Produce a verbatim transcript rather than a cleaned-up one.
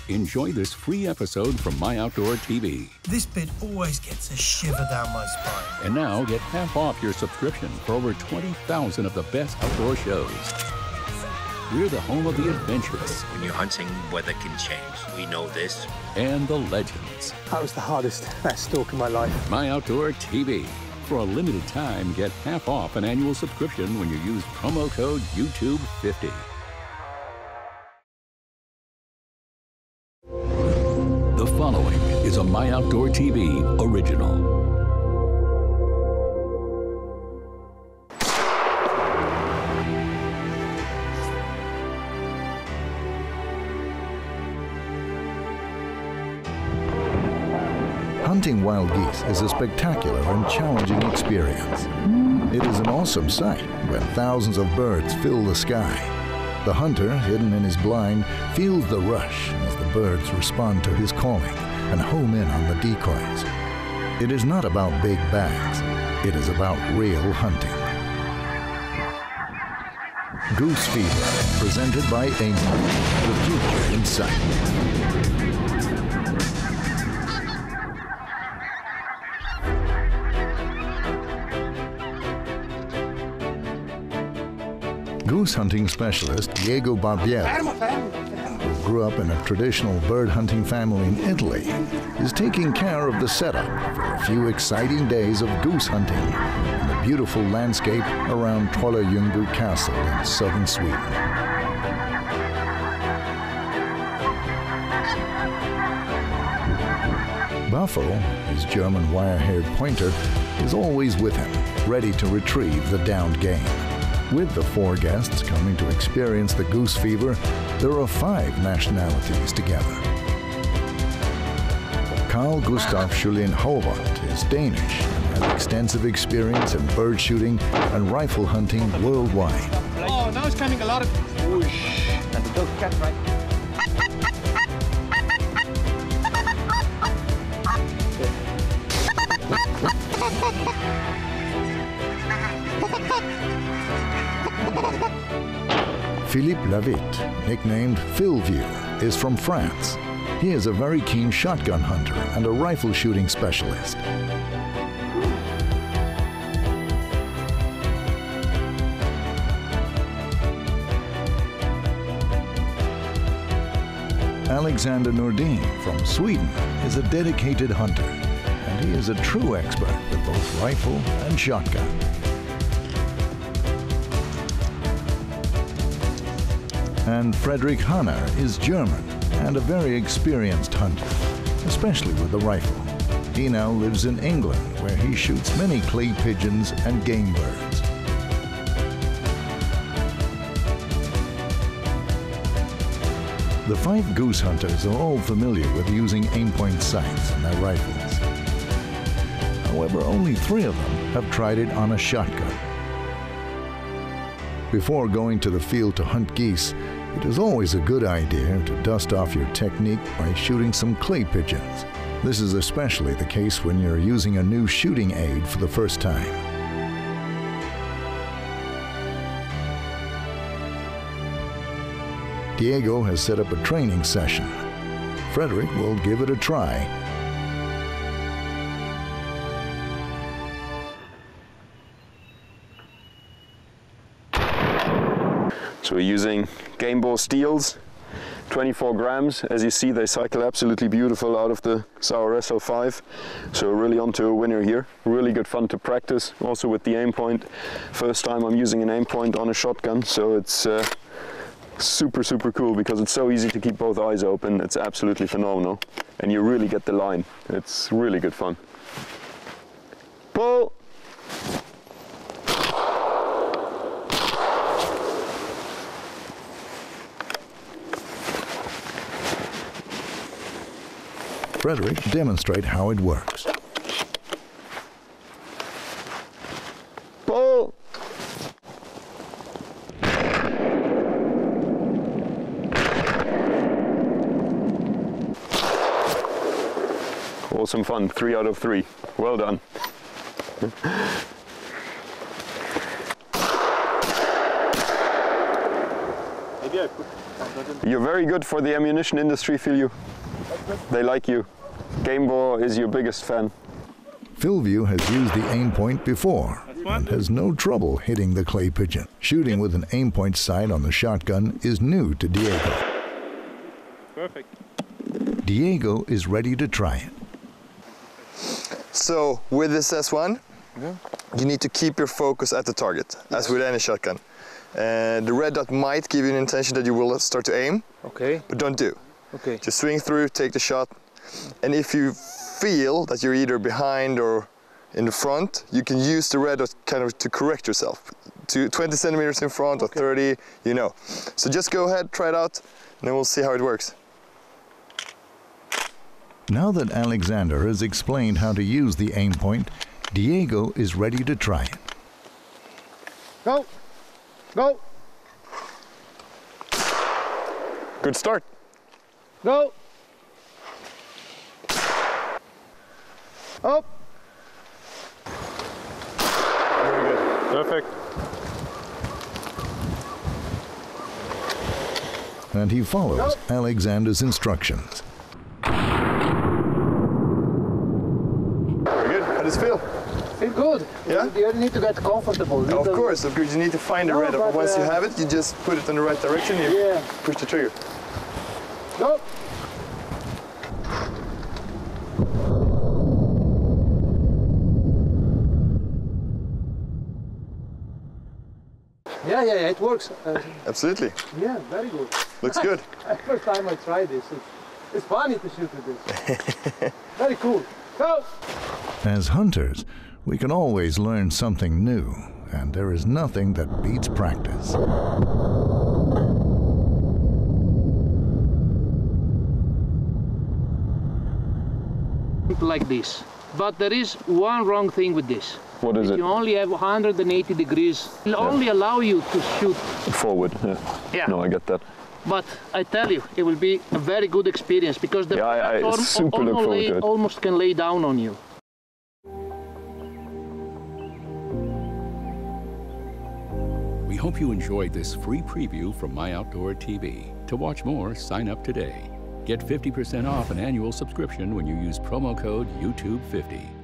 Enjoy this free episode from MyOutdoorTV. This bit always gets a shiver down my spine. And now get half off your subscription for over twenty thousand of the best outdoor shows. We're the home of the adventurous. When you're hunting, weather can change. We know this. And the legends. That was the hardest stalk in my life. MyOutdoorTV. For a limited time, get half off an annual subscription when you use promo code YouTube fifty. The following is a MyOutdoorTV original. Hunting wild geese is a spectacular and challenging experience. It is an awesome sight when thousands of birds fill the sky. The hunter, hidden in his blind, feels the rush as the birds respond to his calling and home in on the decoys. It is not about big bags. It is about real hunting. Goose Fever, presented by Aimpoint, the future in sight. Goose hunting specialist Diego Barbieri, who grew up in a traditional bird hunting family in Italy, is taking care of the setup for a few exciting days of goose hunting in the beautiful landscape around Trollhättan Castle in southern Sweden. Buffo, his German wire-haired pointer, is always with him, ready to retrieve the downed game. With the four guests coming to experience the Goose Fever, there are five nationalities together. Carl Gustav Schulin Hovart is Danish and has extensive experience in bird shooting and rifle hunting worldwide. Oh, now it's coming a lot of whoosh. And the dog cat, right? Philippe Lavitte, nicknamed Philview, is from France. He is a very keen shotgun hunter and a rifle shooting specialist. Alexander Nordin from Sweden is a dedicated hunter, and he is a true expert with both rifle and shotgun. And Frederick Hanner is German and a very experienced hunter, especially with the rifle. He now lives in England, where he shoots many clay pigeons and game birds. The five goose hunters are all familiar with using Aimpoint sights in their rifles. However, only three of them have tried it on a shotgun. Before going to the field to hunt geese, it is always a good idea to dust off your technique by shooting some clay pigeons. This is especially the case when you're using a new shooting aid for the first time. Diego has set up a training session. Frederick will give it a try. So we're using game ball steels, twenty-four grams. As you see, they cycle absolutely beautiful out of the Sauer S L five. So we're really onto a winner here. Really good fun to practice, also with the Aimpoint. First time I'm using an Aimpoint on a shotgun, so it's uh, super, super cool because it's so easy to keep both eyes open. It's absolutely phenomenal. And you really get the line. It's really good fun. Pull! Frederick demonstrate how it works. Pull! Awesome fun, three out of three. Well done. Maybe I put You're very good for the ammunition industry, feel you? They like you. Game ball is your biggest fan. Philview has used the Aimpoint before and has no trouble hitting the clay pigeon. Shooting with an Aimpoint sight on the shotgun is new to Diego. Perfect. Diego is ready to try it. So with this S one, yeah. you need to keep your focus at the target, as with any shotgun. Uh, the red dot might give you an intention that you will start to aim, Okay. but don't do. Okay. Just swing through, take the shot, and if you feel that you're either behind or in the front, you can use the red dot kind of to correct yourself. To twenty centimeters in front or thirty, you know. So just go ahead, try it out, and then we'll see how it works. Now that Alexander has explained how to use the Aimpoint, Diego is ready to try it. Go. Go. Good start. Go. Up. Very good. Perfect. And he follows Alexander's instructions. Very good. How does it feel? It's good. Yeah? You need to get comfortable. You Of don't- course, of course. You need to find the No, red dot. but, Once you uh, have it, you just put it in the right direction and you Yeah. push the trigger. Go. Yeah, yeah, yeah, it works. Uh, Absolutely. yeah, very good. Looks good. First time I tried this. It's, it's funny to shoot with this. Very cool. Go! As hunters, we can always learn something new, and there is nothing that beats practice. Like this. But there is one wrong thing with this. What is it? You only have one hundred eighty degrees. It'll only allow you to shoot. Forward. Yeah. Yeah. No, I get that. But I tell you, it will be a very good experience because the Yeah, I- I platform super look almost forward lay- to it. almost can lay down on you. We hope you enjoyed this free preview from MyOutdoorTV. To watch more, sign up today. Get fifty percent off an annual subscription when you use promo code YouTube fifty.